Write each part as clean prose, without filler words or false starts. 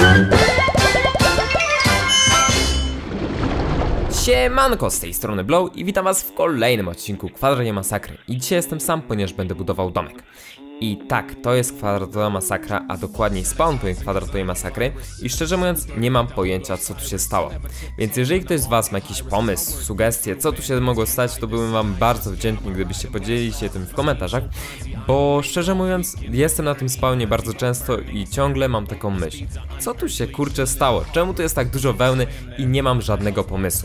Siemanko, z tej strony Blow i witam was w kolejnym odcinku Kwadratowej Masakry. I dzisiaj jestem sam, ponieważ będę budował domek. I tak, to jest kwadratowa masakra, a dokładniej spawn point kwadratowej masakry i szczerze mówiąc nie mam pojęcia, co tu się stało. Więc jeżeli ktoś z was ma jakiś pomysł, sugestie, co tu się mogło stać, to byłbym wam bardzo wdzięczny, gdybyście podzielili się tym w komentarzach, bo szczerze mówiąc jestem na tym spawnie bardzo często i ciągle mam taką myśl. Co tu się kurczę stało? Czemu tu jest tak dużo wełny i nie mam żadnego pomysłu?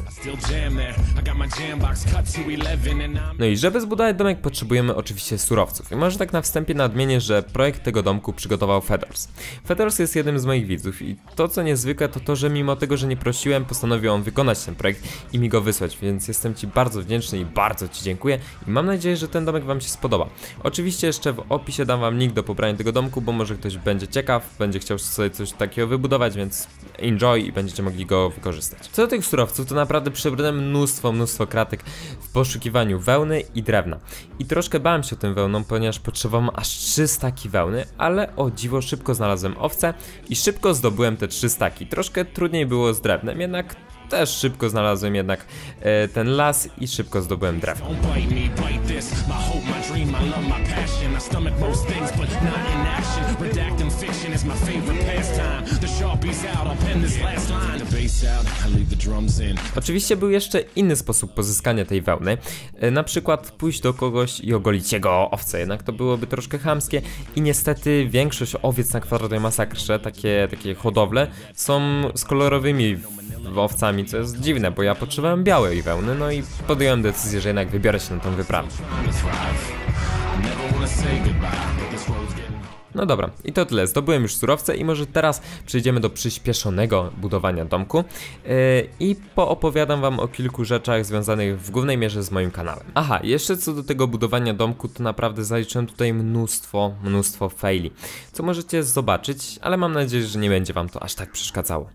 No i żeby zbudować domek potrzebujemy oczywiście surowców i może tak na wstępie nadmienię, że projekt tego domku przygotował Fedors. Fedors jest jednym z moich widzów i to co niezwykłe to to, że mimo tego, że nie prosiłem, postanowił on wykonać ten projekt i mi go wysłać, więc jestem ci bardzo wdzięczny i bardzo ci dziękuję i mam nadzieję, że ten domek wam się spodoba. Oczywiście jeszcze w opisie dam wam link do pobrania tego domku, bo może ktoś będzie ciekaw, będzie chciał sobie coś takiego wybudować, więc enjoy i będziecie mogli go wykorzystać. Co do tych surowców, to naprawdę przebrałem mnóstwo kratek w poszukiwaniu wełny i drewna. I troszkę bałem się tym wełną, ponieważ potrzebowałem aż 3 staki wełny, ale o dziwo szybko znalazłem owce i szybko zdobyłem te 3 staki. Troszkę trudniej było z drewnem, jednak też szybko znalazłem ten las i szybko zdobyłem drewno. Oczywiście był jeszcze inny sposób pozyskania tej wełny, na przykład pójść do kogoś i ogolić jego owce, jednak to byłoby troszkę chamskie i niestety większość owiec na kwadratowej masakrze, takie hodowle, są z kolorowymi owcami, co jest dziwne, bo ja potrzebowałem białej wełny, no i podjąłem decyzję, że jednak wybiorę się na tą wyprawę. No dobra, i to tyle, zdobyłem już surowce i może teraz przejdziemy do przyspieszonego budowania domku i poopowiadam wam o kilku rzeczach związanych w głównej mierze z moim kanałem. Aha, jeszcze co do tego budowania domku, to naprawdę zaliczyłem tutaj mnóstwo faili, co możecie zobaczyć, ale mam nadzieję, że nie będzie wam to aż tak przeszkadzało.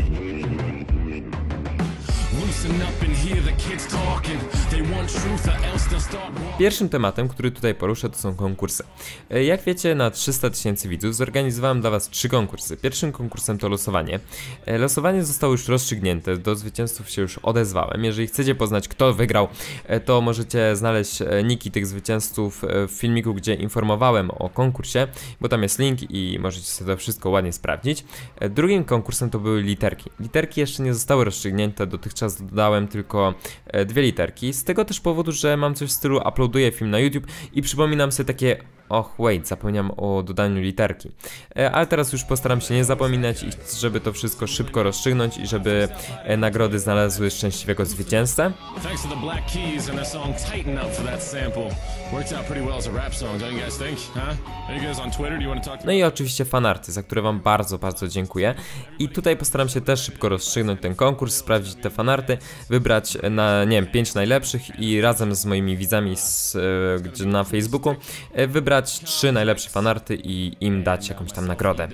Pierwszym tematem, który tutaj poruszę, to są konkursy. Jak wiecie, na 300 000 widzów zorganizowałem dla was 3 konkursy. Pierwszym konkursem to losowanie. Losowanie zostało już rozstrzygnięte, do zwycięzców się już odezwałem. Jeżeli chcecie poznać, kto wygrał, to możecie znaleźć niki tych zwycięzców w filmiku, gdzie informowałem o konkursie, bo tam jest link i możecie sobie to wszystko ładnie sprawdzić. Drugim konkursem to były literki. Literki jeszcze nie zostały rozstrzygnięte, dotychczas dodałem tylko 2 literki, z tego też powodu, że mam coś w stylu uploaduję film na YouTube i przypominam sobie takie wait, zapomniałem o dodaniu literki. Ale teraz już postaram się nie zapominać i żeby to wszystko szybko rozstrzygnąć i żeby nagrody znalazły szczęśliwego zwycięzcę. No i oczywiście fanarty, za które wam bardzo dziękuję. I tutaj postaram się też szybko rozstrzygnąć ten konkurs, sprawdzić te fanarty, wybrać na, nie wiem, 5 najlepszych i razem z moimi widzami na Facebooku wybrać 3 najlepsze fanarty i im dać jakąś tam nagrodę.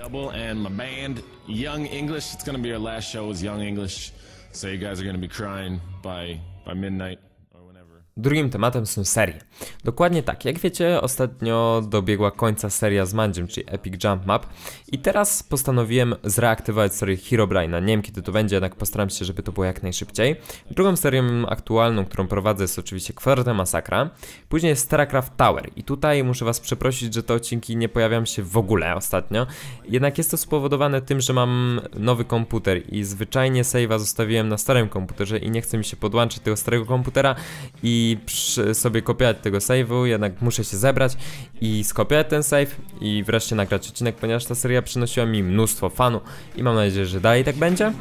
Drugim tematem są serie. Dokładnie tak, jak wiecie, ostatnio dobiegła końca seria z Mandziem, czyli Epic Jump Map i teraz postanowiłem zreaktywować serię Herobrine'a. Nie wiem kiedy to będzie, jednak postaram się, żeby to było jak najszybciej. Drugą serią aktualną, którą prowadzę, jest oczywiście Kwadratowa Masakra. Później jest StarCraft Tower i tutaj muszę was przeprosić, że te odcinki nie pojawiają się w ogóle ostatnio. Jednak jest to spowodowane tym, że mam nowy komputer i zwyczajnie save'a zostawiłem na starym komputerze i nie chce mi się podłączyć tego starego komputera i sobie kopiować tego save'u, jednak muszę się zebrać i skopiować ten save i wreszcie nagrać odcinek, ponieważ ta seria przynosiła mi mnóstwo fanu i mam nadzieję, że dalej tak będzie.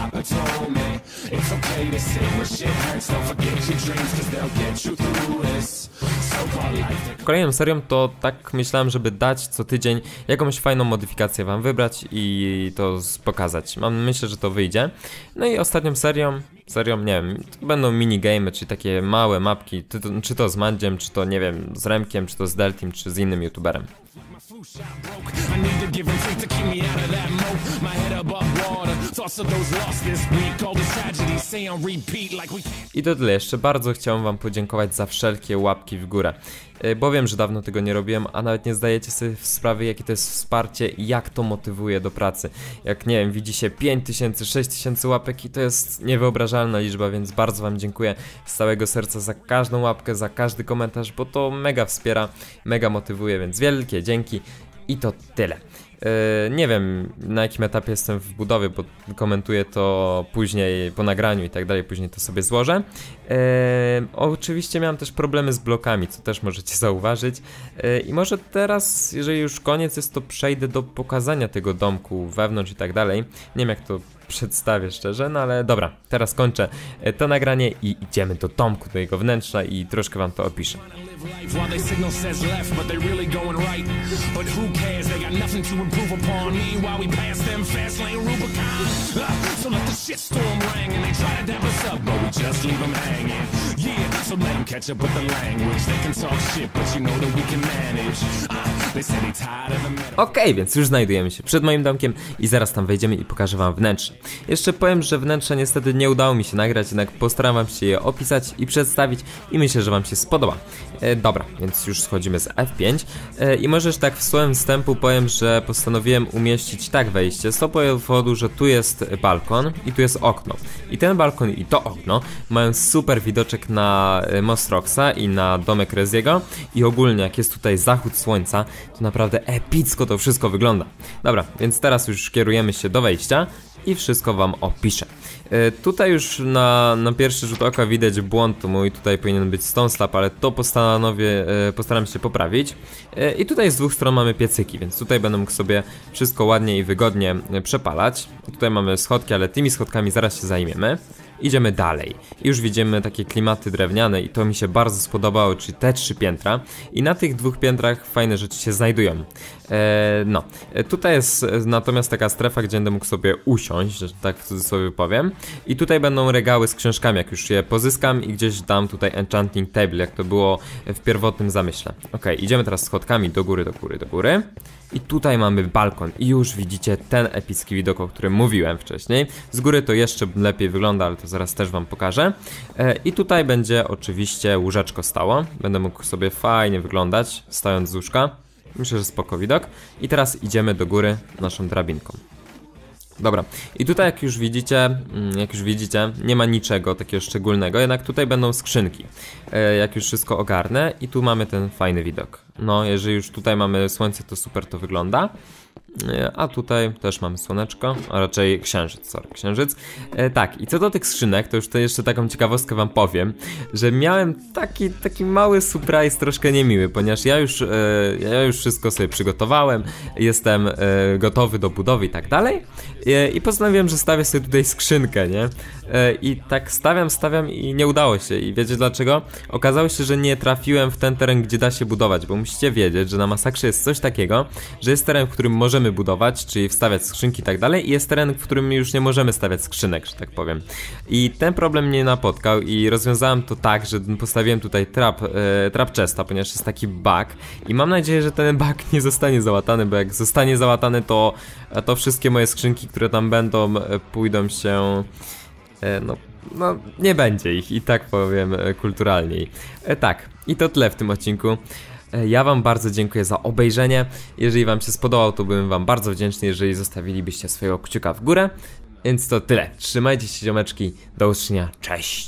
Kolejną serią to tak myślałem, żeby dać co tydzień jakąś fajną modyfikację wam wybrać i to pokazać. Myślę, że to wyjdzie. No i ostatnią serią, nie wiem, to będą minigamy, czyli takie małe mapki, czy to z Mandziem, czy to nie wiem, z Remkiem, czy to z Deltim, czy z innym youtuberem. I to tyle, jeszcze bardzo chciałem wam podziękować za wszelkie łapki w górę, bo wiem, że dawno tego nie robiłem, a nawet nie zdajecie sobie sprawy, jakie to jest wsparcie i jak to motywuje do pracy. Jak nie wiem, widzi się 5000, 6000 łapek i to jest niewyobrażalna liczba, więc bardzo wam dziękuję z całego serca za każdą łapkę, za każdy komentarz, bo to mega wspiera, mega motywuje, więc wielkie dzięki i to tyle. Nie wiem, na jakim etapie jestem w budowie, bo komentuję to później po nagraniu i tak dalej, później to sobie złożę. Oczywiście miałem też problemy z blokami, co też możecie zauważyć. I może teraz, jeżeli już koniec jest, to przejdę do pokazania tego domku wewnątrz i tak dalej. Nie wiem, jak to przedstawię szczerze, no ale dobra, teraz kończę to nagranie i idziemy do domku, do jego wnętrza i troszkę wam to opiszę. While they signal says left, but they really going right. But who cares? They got nothing to improve upon me while we pass them fast lane Rubicon. So let the shitstorm ring and they try to dap us up, but we just leave them hanging. Yeah, so let them catch up with the language. They can talk shit, but you know that we can manage. They say they tired of the metal. Okej, więc już znajdujemy się przed moim domkiem i zaraz tam wejdziemy i pokażę wam wnętrze. Jeszcze powiem, że wnętrze niestety nie udało mi się nagrać, jednak postaram wam się je opisać i przedstawić i myślę, że wam się spodoba. Dobra, więc już schodzimy z F5 i możesz tak w słowem wstępu powiem, że postanowiłem umieścić tak wejście z tego powodu, że tu jest balkon i tu jest okno. I ten balkon i to okno mają super widoczek na Most Rocksa i na domek Reziego i ogólnie jak jest tutaj zachód słońca, to naprawdę epicko to wszystko wygląda. Dobra, więc teraz już kierujemy się do wejścia i wszystko wam opiszę. Tutaj już na pierwszy rzut oka widać błąd, to mój tutaj powinien być stone slab, ale to postaram się poprawić. I tutaj z dwóch stron mamy piecyki, więc tutaj będę mógł sobie wszystko ładnie i wygodnie przepalać. Tutaj mamy schodki, ale tymi schodkami zaraz się zajmiemy. Idziemy dalej. I już widzimy takie klimaty drewniane i to mi się bardzo spodobało, czyli te 3 piętra. I na tych 2 piętrach fajne rzeczy się znajdują. Tutaj jest natomiast taka strefa, gdzie będę mógł sobie usiąść, że tak w cudzysłowie powiem. I tutaj będą regały z książkami, jak już je pozyskam i gdzieś dam tutaj enchanting table, jak to było w pierwotnym zamyśle. Okej, idziemy teraz schodkami do góry, do góry, do góry. I tutaj mamy balkon i już widzicie ten epicki widok, o którym mówiłem wcześniej. Z góry to jeszcze lepiej wygląda, ale to zaraz też wam pokażę. I tutaj będzie oczywiście łóżeczko stało. Będę mógł sobie fajnie wyglądać, stając z łóżka. Myślę, że spoko widok. I teraz idziemy do góry naszą drabinką. Dobra, i tutaj jak już widzicie, nie ma niczego takiego szczególnego, jednak tutaj będą skrzynki, jak już wszystko ogarnę i tu mamy ten fajny widok. No, jeżeli już tutaj mamy słońce, to super to wygląda. A tutaj też mamy słoneczko, a raczej księżyc. Tak, i co do tych skrzynek, to już to jeszcze taką ciekawostkę wam powiem, że miałem taki mały surprise, troszkę niemiły, ponieważ ja już wszystko sobie przygotowałem, jestem gotowy do budowy i tak dalej. I postanowiłem, że stawię sobie tutaj skrzynkę, nie? I tak stawiam i nie udało się. I wiecie dlaczego? Okazało się, że nie trafiłem w ten teren, gdzie da się budować, bo musicie wiedzieć, że na Masakrze jest coś takiego, że jest teren, w którym możemy budować, czyli wstawiać skrzynki i tak dalej, i jest teren, w którym już nie możemy stawiać skrzynek, że tak powiem. I ten problem mnie napotkał i rozwiązałem to tak, że postawiłem tutaj trap chesta, ponieważ jest taki bug i mam nadzieję, że ten bug nie zostanie załatany, bo jak zostanie załatany, to wszystkie moje skrzynki, które tam będą, pójdą się... No, nie będzie ich, i tak powiem kulturalniej. Tak, i to tyle w tym odcinku. Ja wam bardzo dziękuję za obejrzenie. Jeżeli wam się spodobał, to byłem wam bardzo wdzięczny, jeżeli zostawilibyście swojego kciuka w górę. Więc to tyle. Trzymajcie się, ziomeczki. Do usłyszenia. Cześć!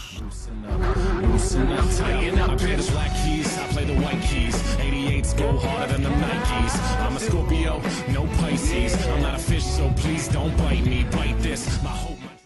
Go harder than the Nikes. I'm a Scorpio, no Pisces. I'm not a fish, so please don't bite me. Bite this. My hope.